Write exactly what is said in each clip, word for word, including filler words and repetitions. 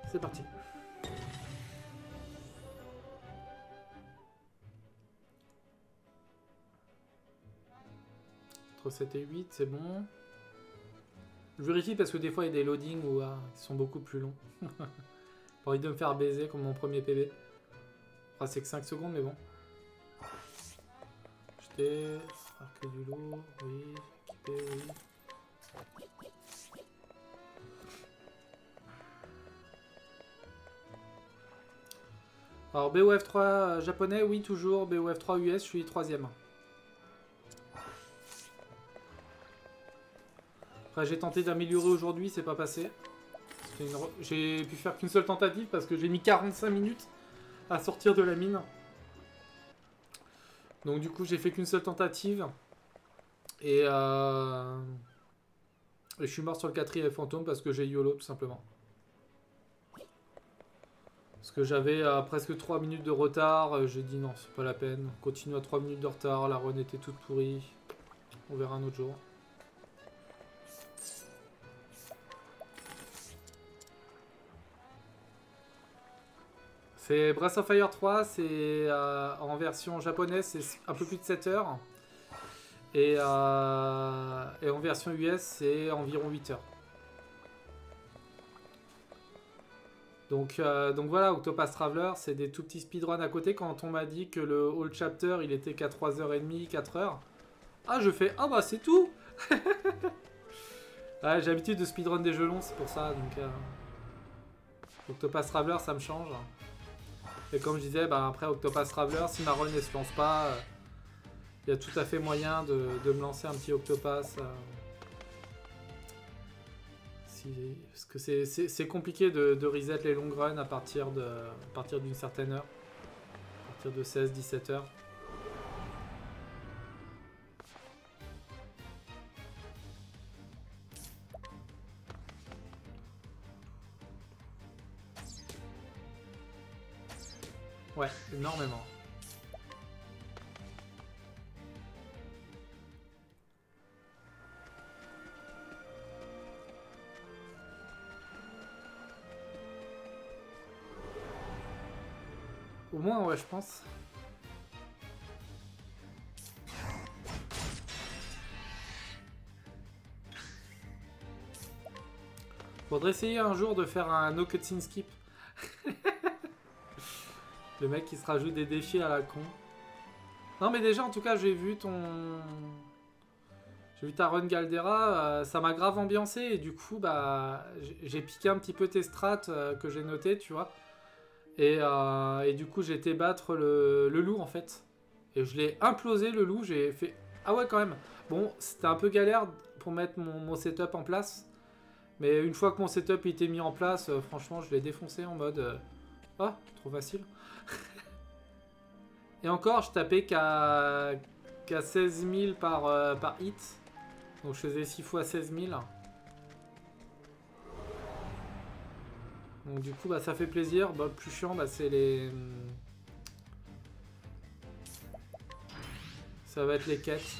C'est parti. Entre sept et huit, c'est bon. Je vérifie parce que des fois il y a des loadings où, ah, qui sont beaucoup plus longs. Pas envie de me faire baiser comme mon premier P B. Enfin, c'est que cinq secondes, mais bon. Jeter, arc du loup, oui, équiper, oui. Alors B O F trois euh, japonais, oui toujours, B O F trois U S, je suis troisième. Après j'ai tenté d'améliorer aujourd'hui, c'est pas passé. Une... J'ai pu faire qu'une seule tentative parce que j'ai mis quarante-cinq minutes à sortir de la mine. Donc du coup j'ai fait qu'une seule tentative. Et, euh... Et je suis mort sur le quatrième fantôme parce que j'ai YOLO tout simplement. Parce que j'avais euh, presque trois minutes de retard, euh, j'ai dit non, c'est pas la peine. Continue à trois minutes de retard, la run était toute pourrie. On verra un autre jour. C'est Breath of Fire trois, c'est euh, en version japonaise, c'est un peu plus de sept heures. Et, euh, et en version U S, c'est environ huit heures. Donc, euh, donc voilà, Octopath Traveler, c'est des tout petits speedruns à côté. Quand on m'a dit que le All Chapter, il était qu'à trois heures trente, quatre heures. Ah, je fais, ah bah c'est tout. Ouais, j'ai l'habitude de speedrun des jeux longs, c'est pour ça. Donc, euh, Octopath Traveler, ça me change. Et comme je disais, bah, après Octopath Traveler, si ma run ne se lance pas, il euh, y a tout à fait moyen de, de me lancer un petit Octopath. Euh, si, parce que c'est compliqué de, de reset les long runs à partir d'une certaine heure. À partir de seize dix-sept heures. Ouais, énormément. Au moins, ouais, je pense. Faudrait essayer un jour de faire un no cutscene skip. Le mec qui se rajoute des défis à la con. Non mais déjà en tout cas j'ai vu ton... J'ai vu ta run Galdera, euh, ça m'a grave ambiancé et du coup bah j'ai piqué un petit peu tes strats euh, que j'ai noté, tu vois. Et, euh, et du coup j'ai été battre le, le loup en fait. Et je l'ai implosé le loup, j'ai fait... Ah ouais quand même. Bon c'était un peu galère pour mettre mon, mon setup en place. Mais une fois que mon setup était mis en place, euh, franchement je l'ai défoncé en mode... Euh... Ah, trop facile. Et encore, je tapais qu'à qu'à seize mille par, euh, par hit. Donc je faisais six fois seize mille. Donc du coup, bah, ça fait plaisir. Bah, le plus chiant, bah, c'est les... Ça va être les quêtes.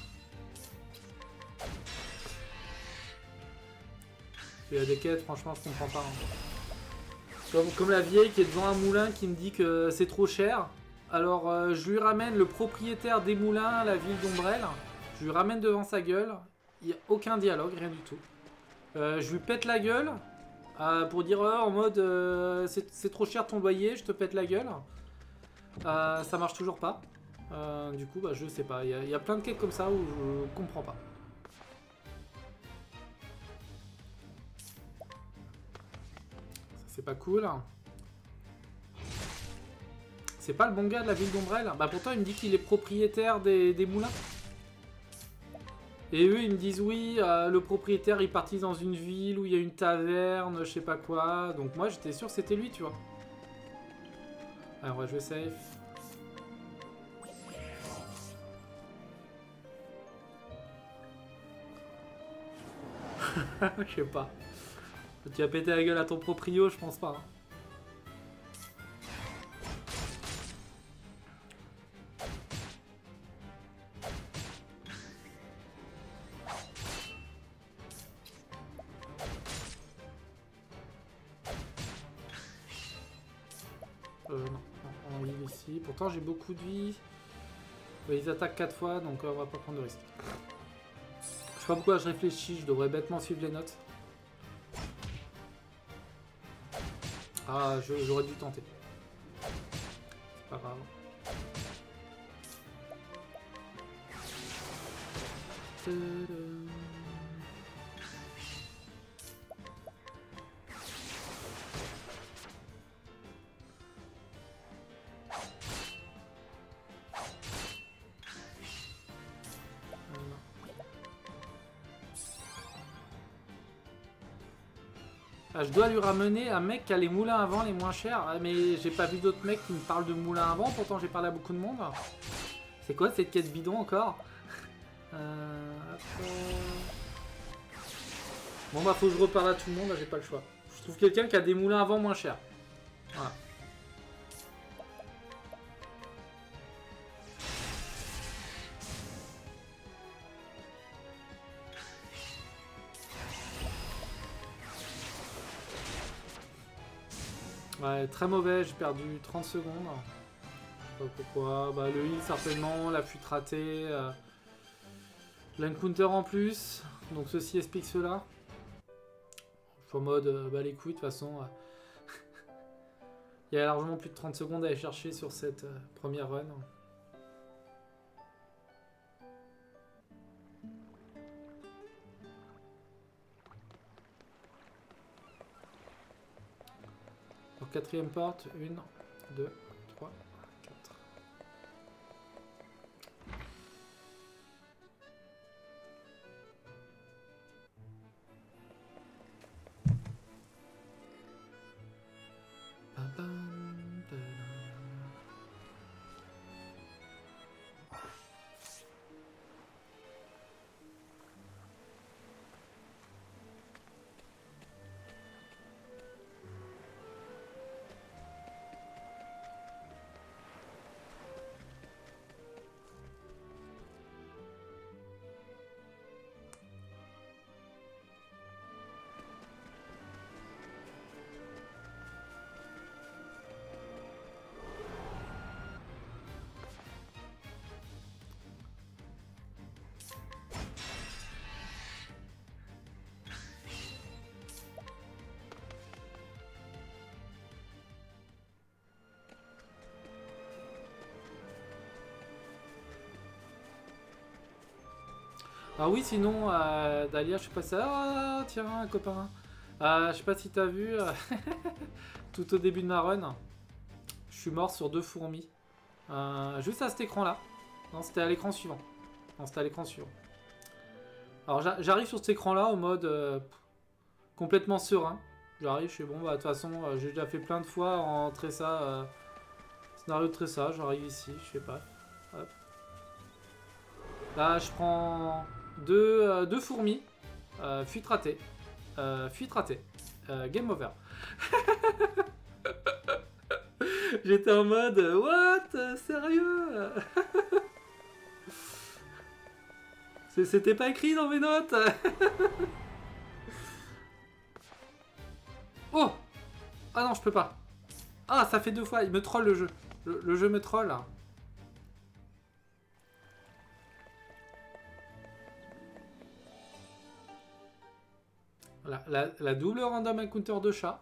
Il y a des quêtes, franchement, je comprends pas. Hein. Comme, comme la vieille qui est devant un moulin qui me dit que c'est trop cher. Alors, euh, je lui ramène le propriétaire des moulins, la ville d'Ombrelle. Je lui ramène devant sa gueule. Il n'y a aucun dialogue, rien du tout. Euh, je lui pète la gueule euh, pour dire euh, en mode euh, c'est trop cher ton loyer, je te pète la gueule. Euh, ça marche toujours pas. Euh, du coup, bah, je sais pas. Il y, y a plein de quêtes comme ça où je comprends pas. C'est pas cool. C'est pas le bon gars de la ville d'Ombrelle. Bah pourtant il me dit qu'il est propriétaire des, des moulins. Et eux ils me disent oui, euh, le propriétaire il partit dans une ville où il y a une taverne, je sais pas quoi. Donc moi j'étais sûr que c'était lui, tu vois. Alors on va jouer safe. Je sais pas. Tu vas péter la gueule à ton proprio, je pense pas. Hein. Euh, non, on heal ici. Pourtant, j'ai beaucoup de vie. Ils attaquent quatre fois, donc euh, on va pas prendre de risque. Je sais pas pourquoi je réfléchis, je devrais bêtement suivre les notes. Ah, j'aurais dû tenter. C'est pas grave. Ah, je dois lui ramener un mec qui a les moulins à vent les moins chers. Ah, mais j'ai pas vu d'autres mecs qui me parlent de moulins à vent, pourtant j'ai parlé à beaucoup de monde. C'est quoi cette quête bidon encore? euh, Bon bah faut que je reparle à tout le monde, là j'ai pas le choix. Je trouve quelqu'un qui a des moulins à vent moins chers. Voilà. Ouais, très mauvais, j'ai perdu trente secondes. Je sais pas pourquoi. Bah, le heal certainement, la fuite ratée. Euh... L'encounter en plus. Donc ceci explique cela. Je suis en mode, euh, bah les couilles de toute façon. Euh... Il y a largement plus de trente secondes à aller chercher sur cette euh, première run. Alors, quatrième porte, une, deux, trois, quatre. Bam, bam, bam. Ah oui, sinon, euh, Dahlia, je sais pas si... Ah, tiens, un copain. Euh, je sais pas si t'as vu, euh, tout au début de ma run, je suis mort sur deux fourmis. Euh, juste à cet écran-là. Non, c'était à l'écran suivant. Non, c'était à l'écran suivant. Alors, j'arrive sur cet écran-là au mode euh, complètement serein. J'arrive, je suis bon, bah de toute façon, euh, j'ai déjà fait plein de fois en Tressa, euh, scénario de Tressa. J'arrive ici, je sais pas. Hop. Là, je prends deux, euh, deux fourmis. Euh, fuite ratée. Euh, fuite ratée. Euh, game over. J'étais en mode what? Sérieux? C'était pas écrit dans mes notes. Oh! Ah non, je peux pas. Ah, ça fait deux fois. Il me troll le jeu. Le, le jeu me troll là. La, la, la double random encounter de chat.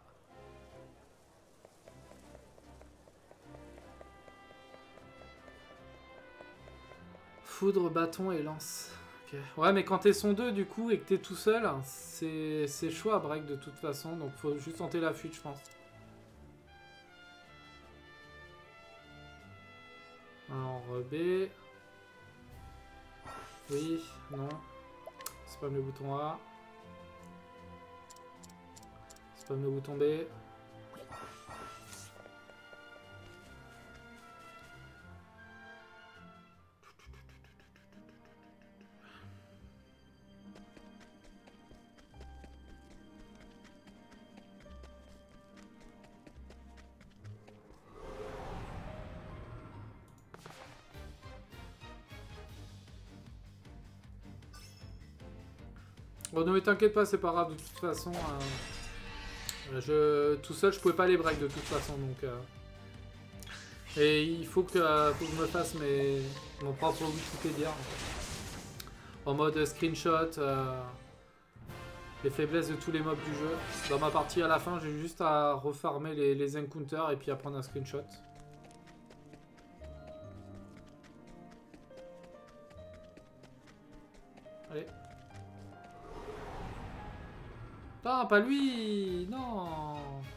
Foudre, bâton et lance. Okay. Ouais, mais quand t'es son deux du coup et que t'es tout seul, c'est chaud à break de toute façon. Donc faut juste tenter la fuite, je pense. Alors, B. Oui, non. Spam le bouton A. Spam le bouton B. Bon, non mais t'inquiète pas, c'est pas grave, de toute façon, euh, je, tout seul je pouvais pas les break de toute façon, donc... Euh, Et il faut que, euh, faut que je me fasse mes, mon propre Wikipédia. En mode screenshot, euh, les faiblesses de tous les mobs du jeu. Dans ma partie à la fin, j'ai juste à refarmer les, les encounters et puis à prendre un screenshot. Allez. Non, pas lui! Non!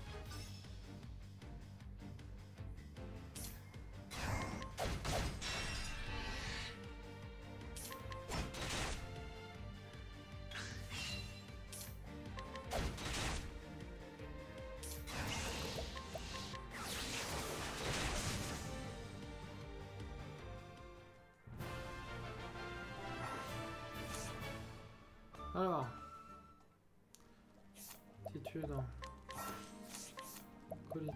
Alors. Attitude. Colite.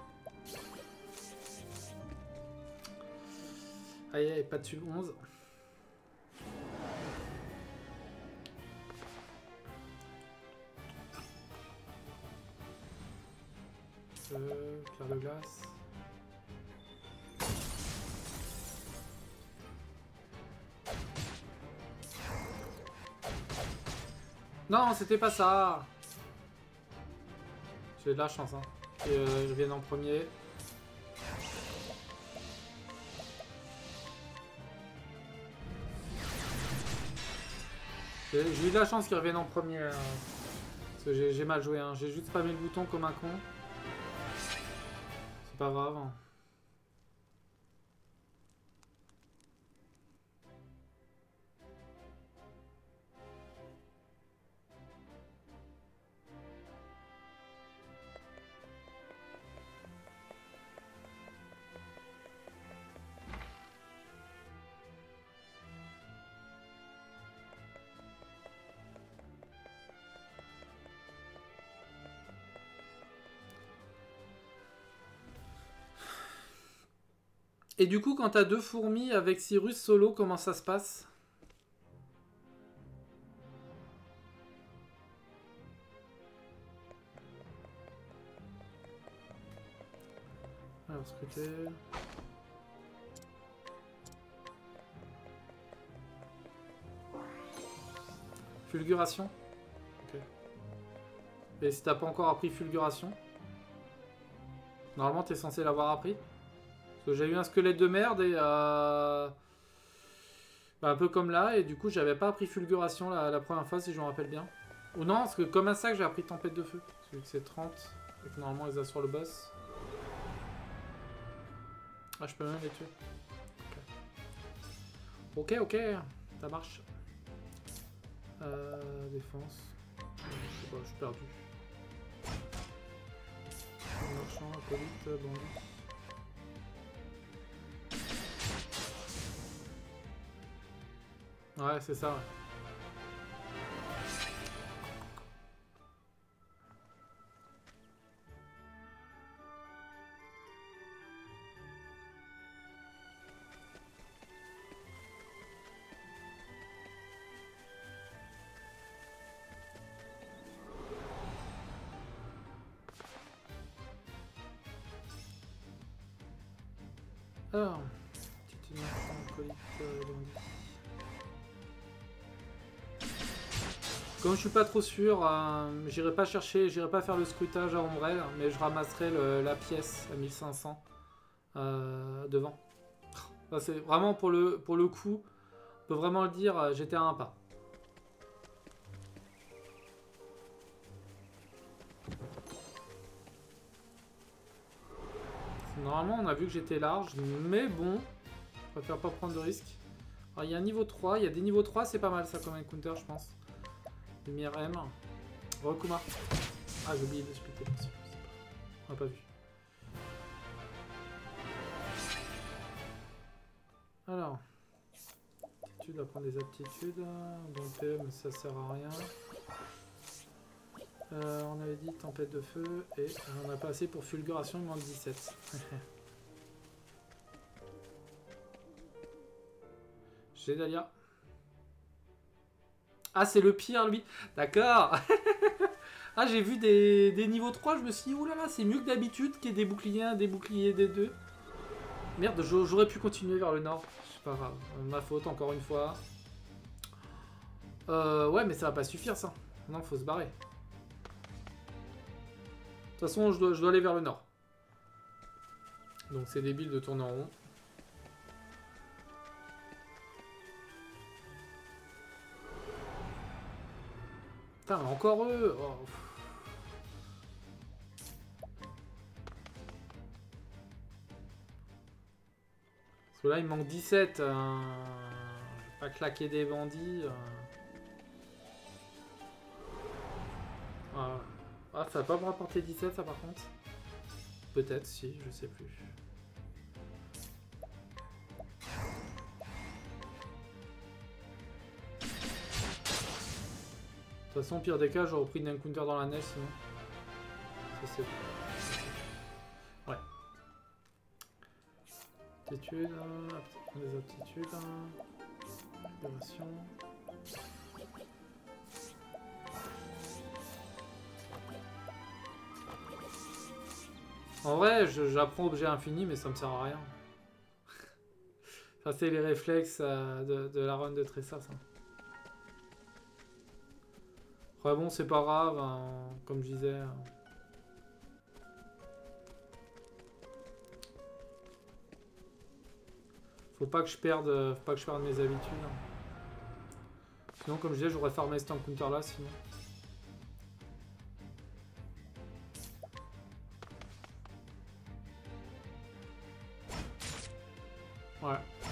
Aïe aïe, pas dessus onze. Euh, pierre de glace. Non, c'était pas ça. J'ai de la chance, hein. Et euh, je viens en premier. J'ai eu de la chance qu'il revienne en premier. Euh, parce que j'ai mal joué, hein. J'ai juste spammé le bouton comme un con. C'est pas grave. Hein. Et du coup, quand t'as deux fourmis avec Cyrus solo, comment ça se passe? Alors, scruter. Fulguration. Ok. Et si t'as pas encore appris Fulguration, normalement t'es censé l'avoir appris. J'ai eu un squelette de merde et euh... bah, un peu comme là, et du coup j'avais pas appris Fulguration la, la première fois si je me rappelle bien. Ou non, parce que comme un sac j'ai appris Tempête de Feu. Celui que c'est trente, et que normalement ils assurent le boss. Ah, je peux même les tuer. Ok, ok, okay, ça marche. Euh, défense. Je sais pas, je suis perdu. Marchand, acolyte, bandit. Ouais, c'est ça, ouais. Alors, petite marchand, acolyte, euh, bandit. Comme je suis pas trop sûr, euh, j'irai pas chercher, j'irai pas faire le scrutage à Ombrelle, mais je ramasserai le, la pièce à mille cinq cents euh, devant. C'est vraiment pour le, pour le coup, on peut vraiment le dire, j'étais à un pas. Normalement, on a vu que j'étais large, mais bon, je préfère pas prendre de risques. Alors, il y a un niveau trois, il y a des niveaux trois, c'est pas mal ça comme encounter, je pense. Lumière M. Rekuma. Ah, j'ai oublié de splitter. On n'a pas vu. Alors. Aptitude, apprendre des aptitudes. Dans le P M, ça sert à rien. Euh, on avait dit tempête de feu. Et on a pas assez pour fulguration, il manque dix-sept. J'ai Dahlia. Ah, c'est le pire, lui. D'accord. Ah, j'ai vu des, des niveaux trois, je me suis dit, oulala, c'est mieux que d'habitude qu'il y ait des boucliers un, des boucliers des deux. Merde, j'aurais pu continuer vers le nord. C'est pas grave. Ma faute, encore une fois. Euh, ouais, mais ça va pas suffire, ça. Non, faut se barrer. De toute façon, je dois, je dois aller vers le nord. Donc c'est débile de tourner en rond. Putain, mais encore eux. Oh. Parce que là, il me manque dix-sept. Euh... Je vais pas claquer des bandits. Euh... Ah. ah, ça va pas me rapporter dix-sept, ça, par contre. Peut-être, si, je sais plus. De toute façon, pire des cas, j'aurais pris une counter dans la neige, sinon. Ça, c'est... Ouais. Aptitude, les aptitudes, opération. En vrai, j'apprends objet infini, mais ça me sert à rien. Ça, c'est les réflexes euh, de, de la run de Tressa, ça. Après bon, c'est pas grave, hein, comme je disais. Hein. Faut pas que je perde, faut pas que je perde mes habitudes. Hein. Sinon, comme je disais, j'aurais farmé cet encounter là, sinon. Ouais.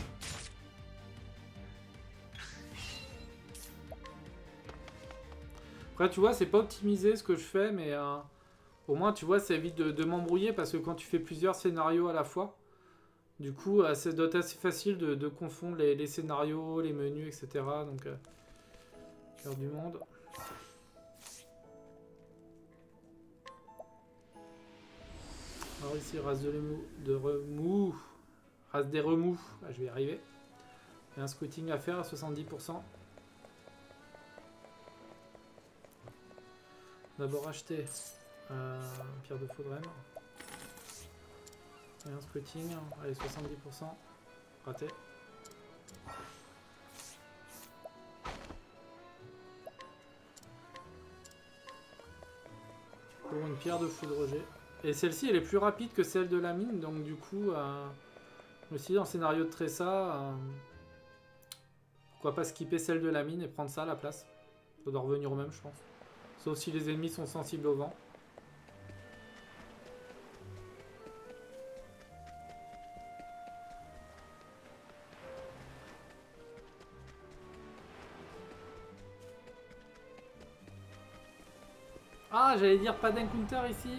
Après, tu vois, c'est pas optimisé ce que je fais, mais euh, au moins, tu vois, ça évite de, de m'embrouiller parce que quand tu fais plusieurs scénarios à la fois, du coup, euh, ça doit être assez facile de, de confondre les, les scénarios, les menus, et cetera. Donc, euh, cœur du monde. Alors ici, race de, remous, de remous. Race des remous. Ah, je vais y arriver. Il y a un scouting à faire à soixante-dix pour cent. D'abord acheter euh, pierre de Faudrem. Et un scouting. Allez, soixante-dix pour cent. Raté. Pour une pierre de foudre G. Et celle-ci, elle est plus rapide que celle de la mine. Donc du coup, euh, aussi dans le scénario de Tressa, euh, pourquoi pas skipper celle de la mine et prendre ça à la place. Ça doit revenir au même, je pense. Sauf si les ennemis sont sensibles au vent. Ah, j'allais dire pas d'encounter ici.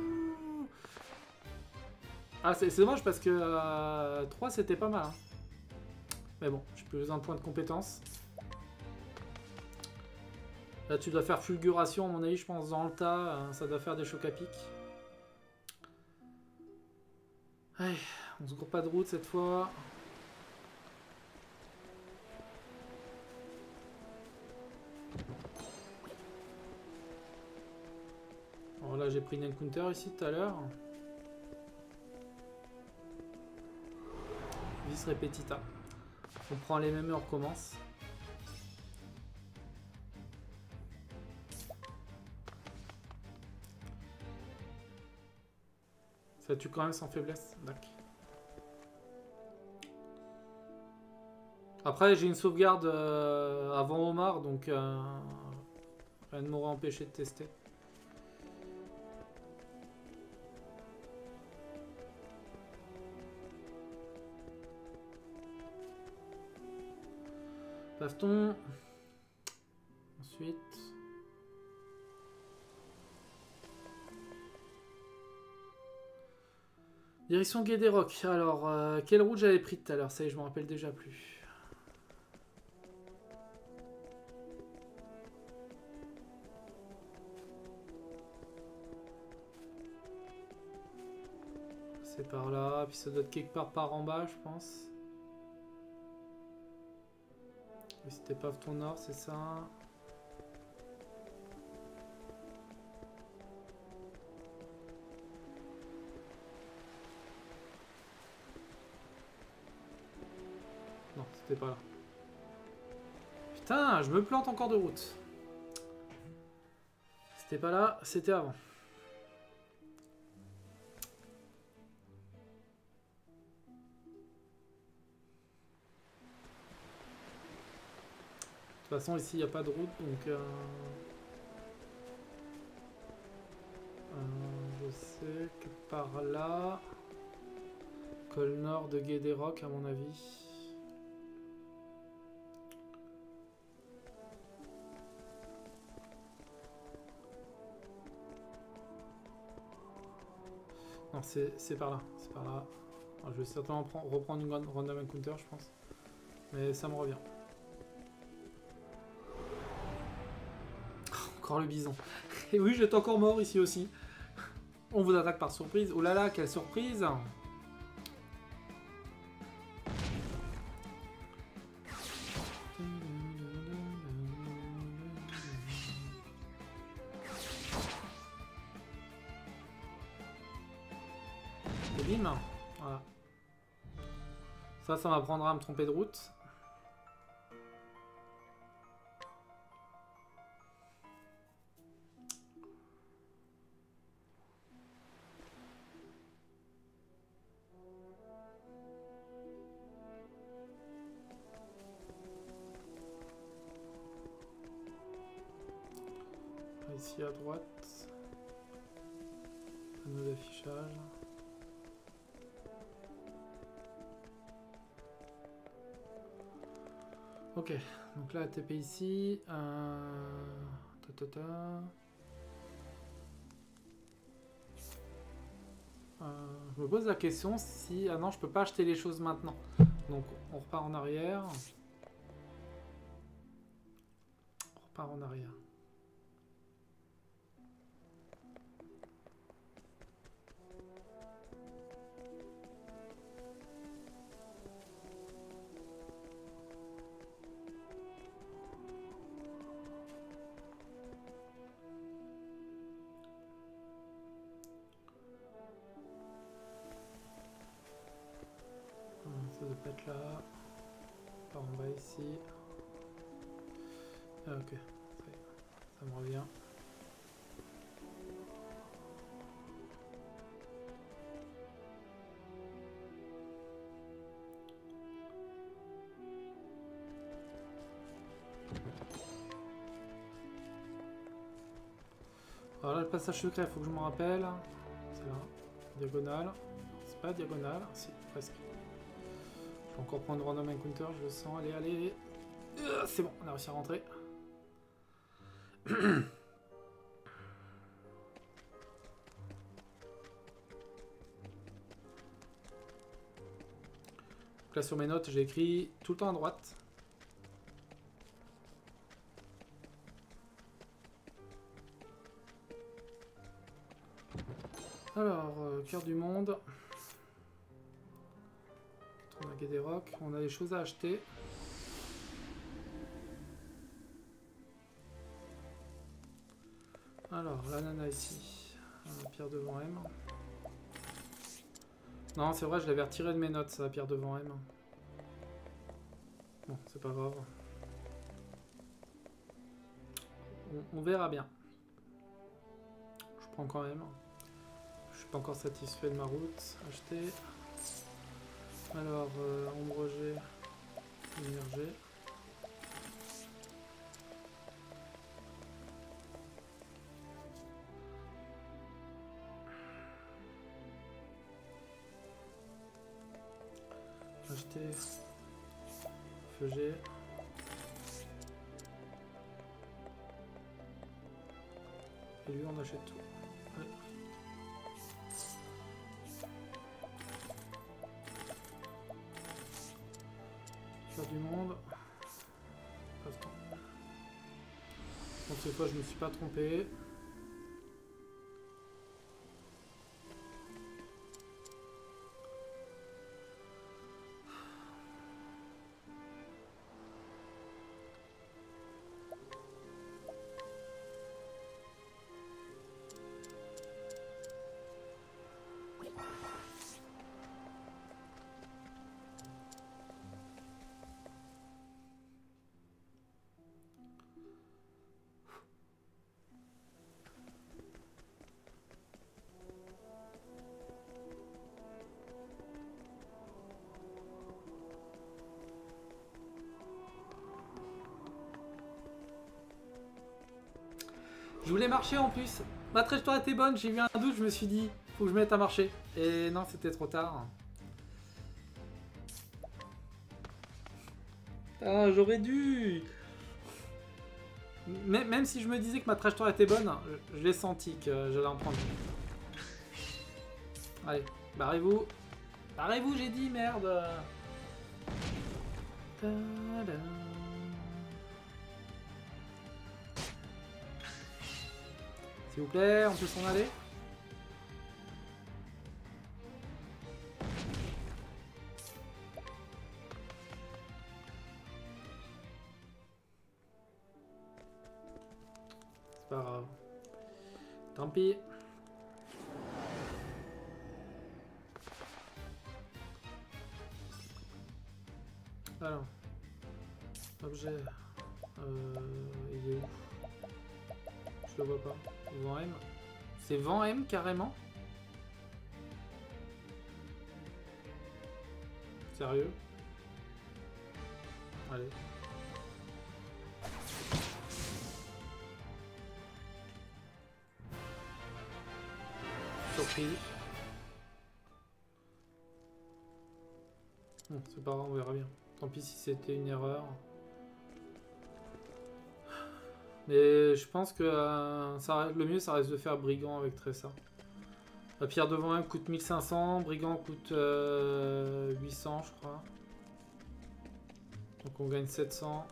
Ah, c'est dommage parce que euh, trois c'était pas mal. Hein. Mais bon, j'ai plus un point de compétence. Là, tu dois faire fulguration, à mon avis, je pense, dans le tas. Euh, ça doit faire des chocs à pic. Allez, on se groupe pas de route cette fois. Alors là, j'ai pris une encounter ici tout à l'heure. Vis repetita. On prend les mêmes et on recommence. Ça tue quand même sans faiblesse. D'accord. Après, j'ai une sauvegarde euh, avant Omar, donc euh, rien ne m'aurait empêché de tester. Baston. Ensuite. Direction Guédéroc. Alors, euh, quelle route j'avais pris tout à l'heure? Ça y est, je me rappelle déjà plus. C'est par là, puis ça doit être quelque part par en bas, je pense. Oui, c'était pas ton nord, c'est ça. c'était pas là. Putain, je me plante encore de route. C'était pas là, c'était avant. De toute façon, ici, il n'y a pas de route, donc... Euh... Euh, je sais que par là... Col nord de Guédéroc, à mon avis. Non, c'est par là. C'est par là. Alors, je vais certainement reprendre une random encounter, je pense. Mais ça me revient. Encore le bison. Et oui, j'étais encore mort ici aussi. On vous attaque par surprise. Oh là là, quelle surprise! Et bim! Voilà. Ça, ça m'apprendra à me tromper de route. Ici à droite, panneau d'affichage. Ok, donc là T P ici. Euh... Ta, ta, ta. Euh, je me pose la question si... Ah non, je peux pas acheter les choses maintenant. Donc on repart en arrière. On repart en arrière. Ça doit pas être là. Par en bas ici. Ah, ok, ça, y est. Ça me revient. Alors là, le passage secret, il faut que je m'en rappelle. C'est là. Diagonale. C'est pas diagonale, si, presque. Je vais encore prendre random encounter, je le sens. Allez, allez. Euh, c'est bon, on a réussi à rentrer. Donc là, sur mes notes, j'ai écrit tout le temps à droite. Alors, euh, cœur du monde. On a Guédéroc, on a des choses à acheter. Alors, la nana ici. La pierre devant M. Non, c'est vrai, je l'avais retiré de mes notes, ça, la pierre devant M. Bon, c'est pas grave. On, on verra bien. Je prends quand même. Je suis pas encore satisfait de ma route. Acheter. Alors, euh, ombre G, lumière G. Acheter. Feu G. Et lui, on achète tout. Ouais. Du monde. Donc cette fois je me suis pas trompé. Je voulais marcher en plus. Ma trajectoire était bonne, j'ai eu un doute, je me suis dit, faut que je me mette à marcher. Et non, c'était trop tard. Ah, j'aurais dû. Même, même si je me disais que ma trajectoire était bonne, je, je l'ai senti que j'allais en prendre. Allez, barrez-vous. Barrez-vous, j'ai dit, merde. Ta-da. S'il vous plaît, on peut s'en aller? C'est pas grave. Tant pis. Alors. Objet. Euh, il est où? Je le vois pas. Vent M. C'est Vent M carrément? Sérieux? Allez. Surprise. Bon, c'est pas grave, on verra bien. Tant pis si c'était une erreur. Mais je pense que euh, ça, le mieux, ça reste de faire Brigand avec Tressa. La pierre de Vent M coûte mille cinq cents, Brigand coûte euh, huit cents, je crois. Donc on gagne sept cents.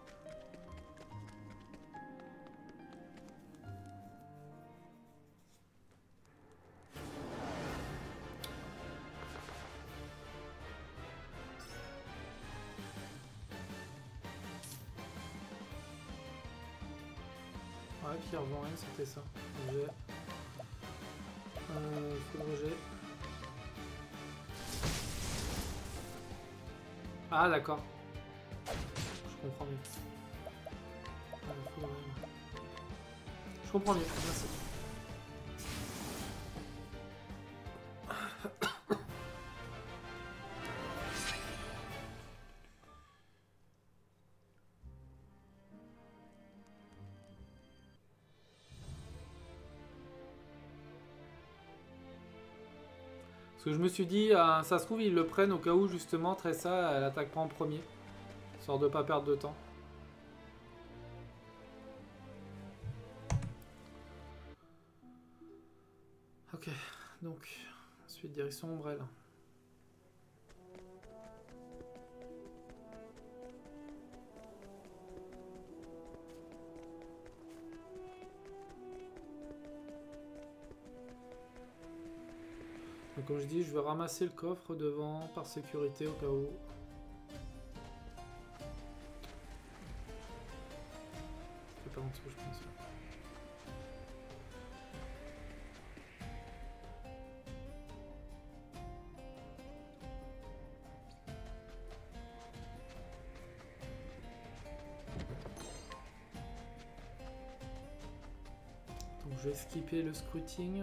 Ouais, pierre Vent M, c'était ça. Objet. Euh, faut le rejet. Ah, d'accord. Je comprends mieux. Ah, faut... Je comprends mieux, merci. Parce que je me suis dit, euh, ça se trouve, ils le prennent au cas où, justement, Tressa, elle attaque pas en premier. Histoire de pas perdre de temps. Ok, donc, ensuite, direction Ombrelle. Donc, comme je dis, je vais ramasser le coffre devant par sécurité au cas où. C'est pas en dessous, je pense. Donc, je vais skipper le scruting.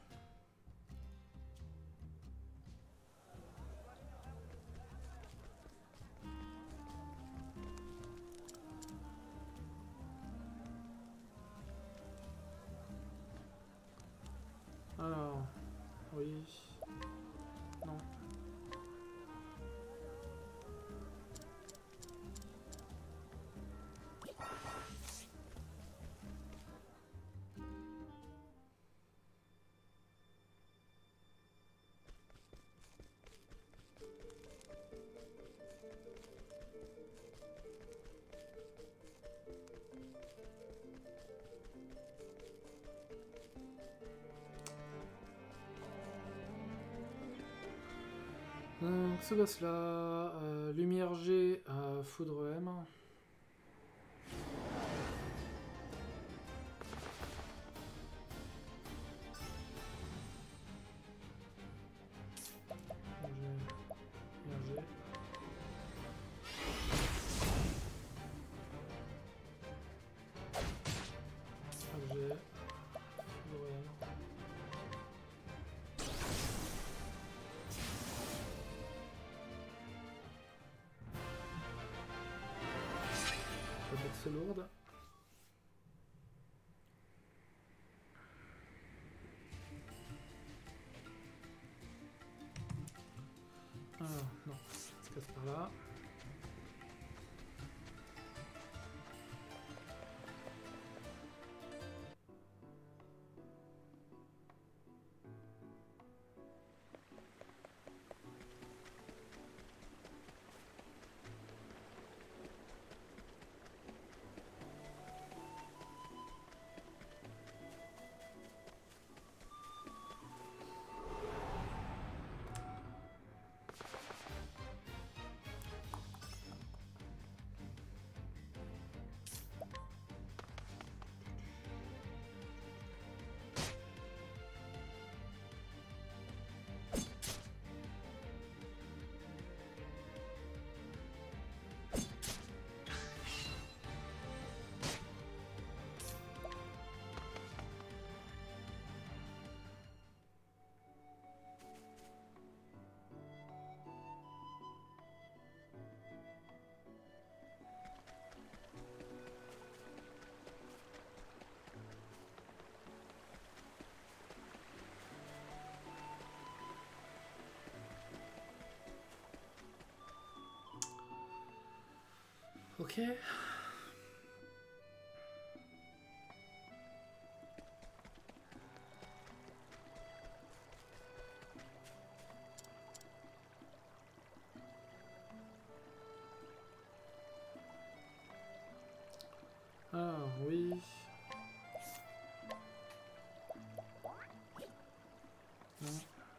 Alors, oui, non. Donc ce boss là, euh, Lumière G, euh, Foudre M. Lumière G. Objet. Foudre M. La boxe lourde. non, ça se casse par là. Ok. Ah oui. Non.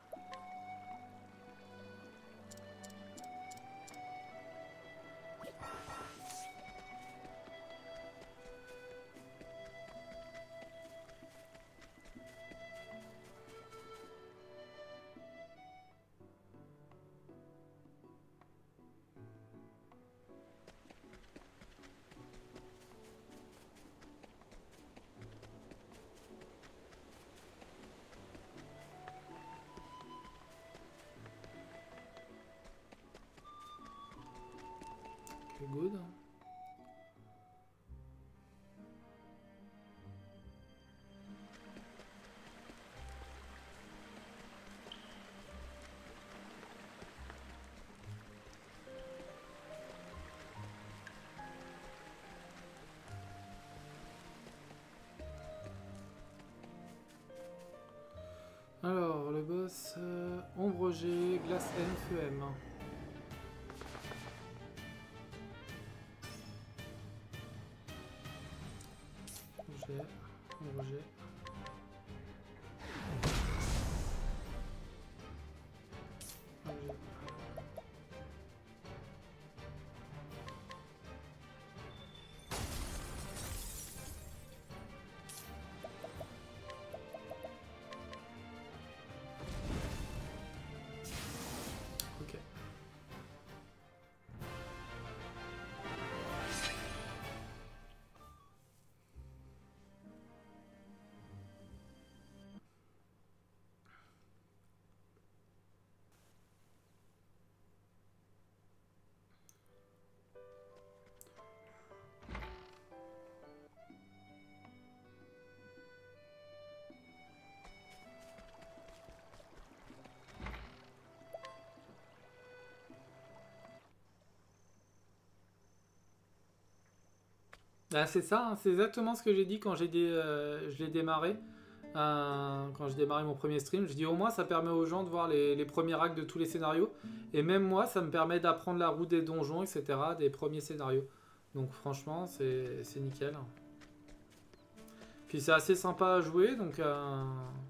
Ok, good. Alors, le boss, euh, Ombre G, Glace N, Feu M. G, Ombre G. Ombre G. Ok. Ah, c'est ça, hein, c'est exactement ce que j'ai dit quand j'ai dé- euh, je l'ai démarré. Euh, quand j'ai démarré mon premier stream, je dis au moins ça permet aux gens de voir les, les premiers actes de tous les scénarios. Et même moi, ça me permet d'apprendre la route des donjons, et cetera, des premiers scénarios. Donc franchement, c'est c'est nickel. Puis c'est assez sympa à jouer, donc... euh,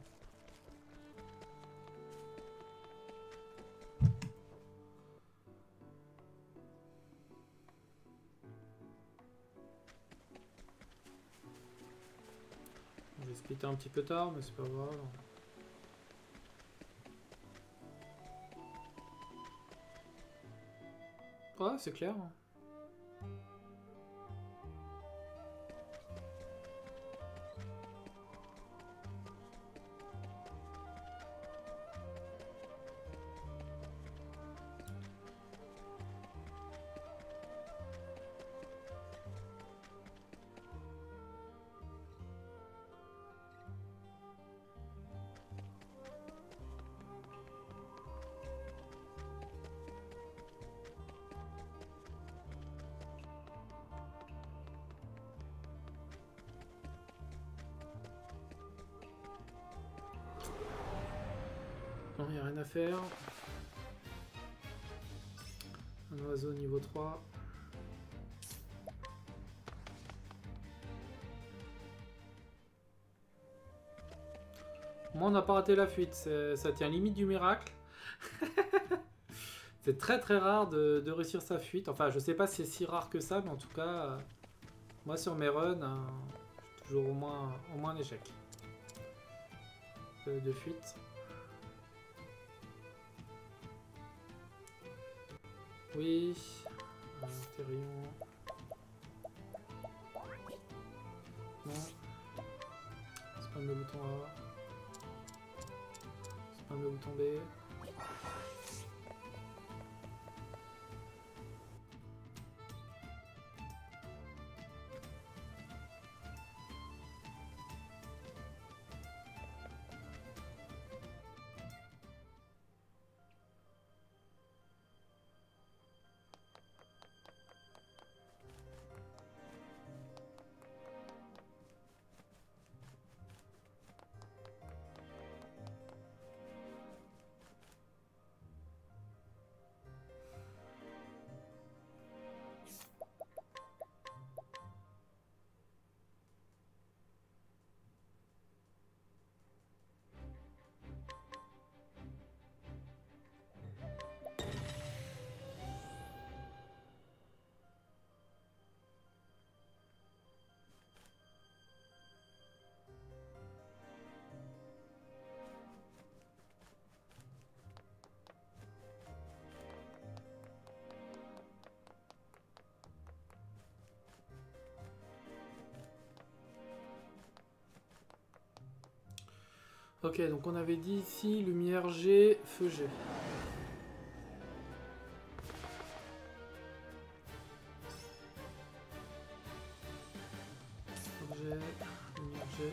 J'ai splitté un petit peu tard, mais c'est pas grave. Ouais, c'est clair. Non, il n'y a rien à faire. Un oiseau niveau trois. Moi, on n'a pas raté la fuite. Ça tient limite du miracle. C'est très très rare de, de réussir sa fuite. Enfin, je sais pas si c'est si rare que ça, mais en tout cas, euh, moi sur mes runs, euh, j'ai toujours au moins, au moins un échec de, de fuite. Oui. Euh, Thérion. Non. C'est pas le bouton A. C'est pas le bouton B. Ok, donc on avait dit ici, lumière G, feu G. Objet, lumière G.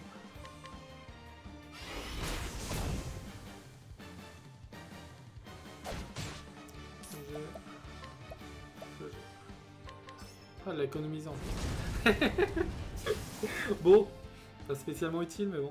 Objet, feu G. Ah, elle l'a économisé en fait. Bon, pas spécialement utile, mais bon.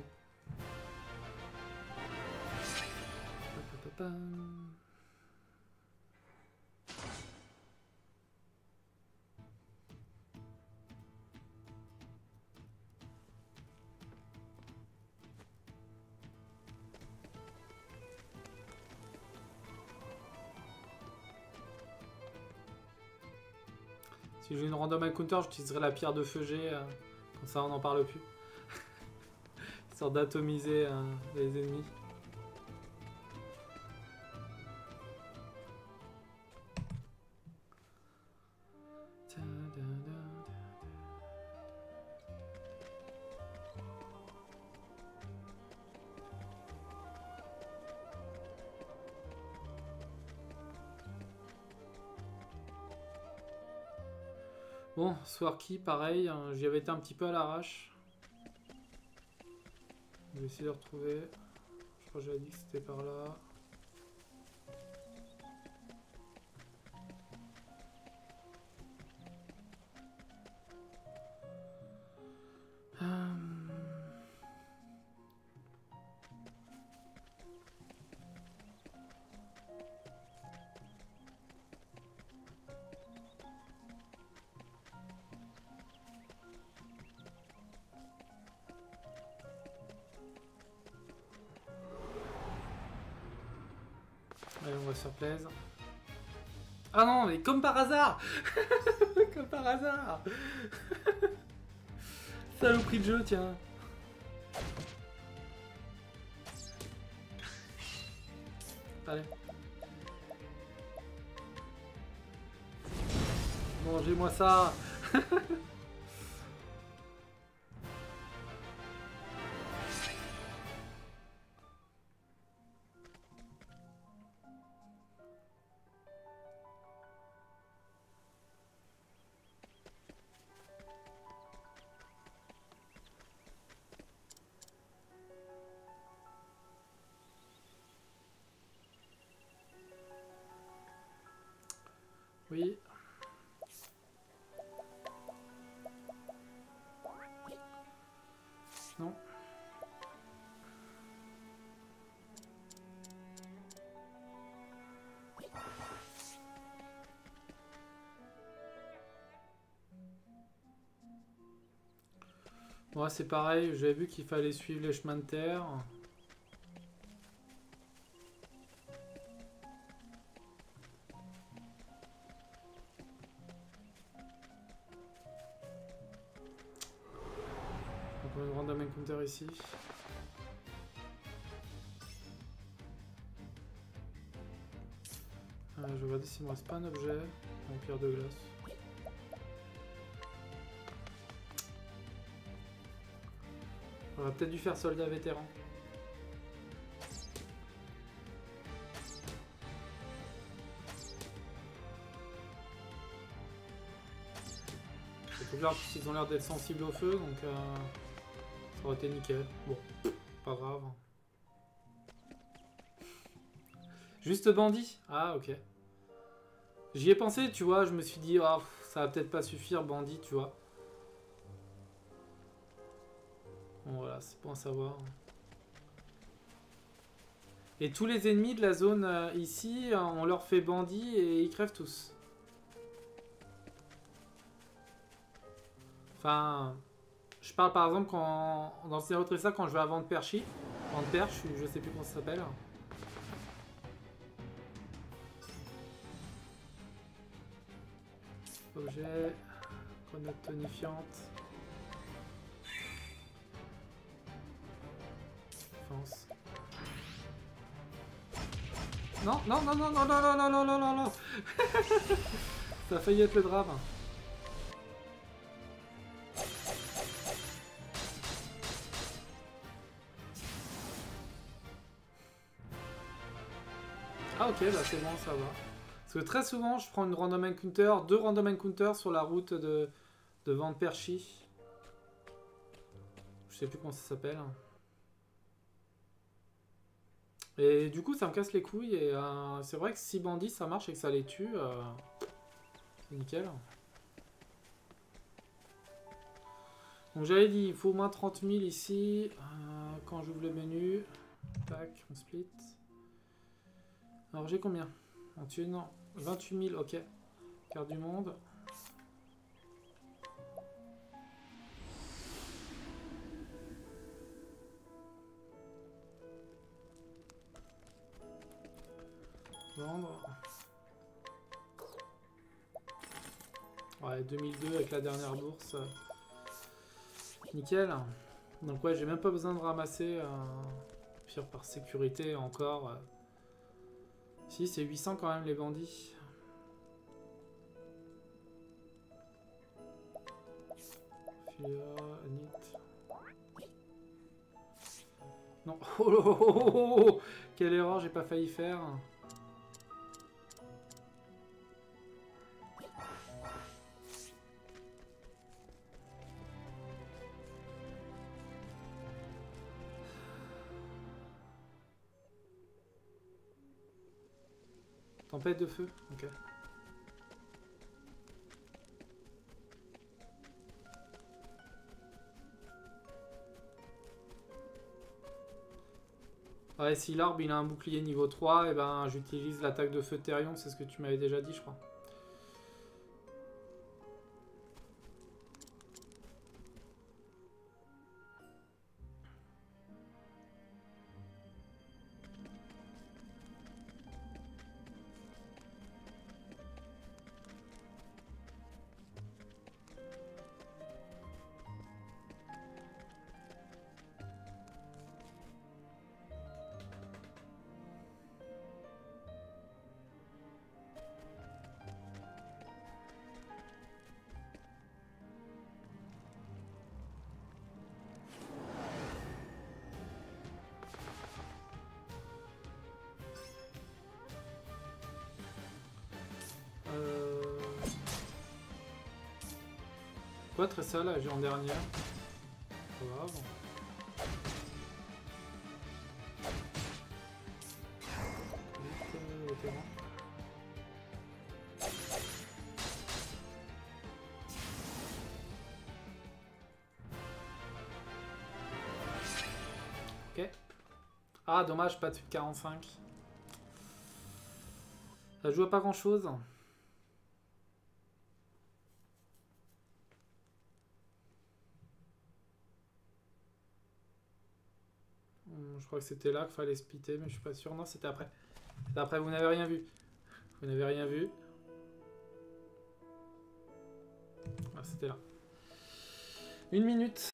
Si j'ai une random encounter, j'utiliserai la pierre de feu G, euh, comme ça on n'en parle plus. Histoire d'atomiser euh, les ennemis. Bon, Swarky, pareil, hein, j'y avais été un petit peu à l'arrache. Je vais essayer de retrouver. Je crois que j'avais dit que c'était par là. Hum... Allez, on va se faire plaisir. Ah non, mais comme par hasard. Comme par hasard. Saloperie de jeu, tiens. Allez. Mangez-moi ça. Oui. Non. Moi, c'est pareil, j'avais vu qu'il fallait suivre les chemins de terre. Donc, on va une random encounter ici. Euh, je vais regarder s'il me reste pas un objet. Un pierre de glace. On aurait peut-être dû faire soldat vétéran. Surtout que là, ils ont l'air d'être sensibles au feu, donc euh, ça aurait été nickel. Bon, pas grave. Juste bandit? Ah, ok. J'y ai pensé, tu vois, je me suis dit, oh, ça va peut-être pas suffire, bandit, tu vois. Bon, voilà, c'est bon à savoir. Et tous les ennemis de la zone euh, ici, on leur fait bandit et ils crèvent tous. Enfin, je parle par exemple quand, dans Zero Tressa, quand je vais à Vente Perchi, Vente Perche, je sais plus comment ça s'appelle. Objet, grenade tonifiante. Défense. Non, non, non, non, non, non, non, non, non, non, non, non. Ça a failli être le drame. Ah ok, bah c'est bon, ça va. Parce que très souvent, je prends une random encounter, deux random encounters sur la route de, de Vente Perchi. Je sais plus comment ça s'appelle. Et du coup, ça me casse les couilles. Et euh, c'est vrai que si bandits, ça marche et que ça les tue, euh, c'est nickel. Donc j'avais dit, il faut au moins trente mille ici. Euh, quand j'ouvre le menu, tac, on split. Alors j'ai combien en thune? vingt-huit mille, ok. Carte du monde. Vendre. Ouais, deux mille deux avec la dernière bourse. Nickel. Donc ouais, j'ai même pas besoin de ramasser. Euh, pire par sécurité encore. Euh. Si, c'est huit cents quand même les bandits. Filia, Anit. Non. Oh, oh, oh, oh, oh, oh. Quelle erreur, j'ai pas failli faire. Tempête de feu, ok. Ouais, si l'arbre il a un bouclier niveau trois, et ben j'utilise l'attaque de feu de Therion, c'est ce que tu m'avais déjà dit, je crois. Quoi, très ça là, j'ai en dernière. Pas grave. Ok. Ah, dommage, pas de quarante-cinq. Ça joue à pas grand chose. Je crois que c'était là qu'il fallait splitter, mais je suis pas sûr. Non, c'était après. C'était après, vous n'avez rien vu. Vous n'avez rien vu. Ah, c'était là. Une minute.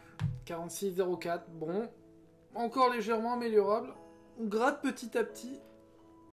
quarante-six zéro quatre. Bon. Encore légèrement améliorable. On gratte petit à petit.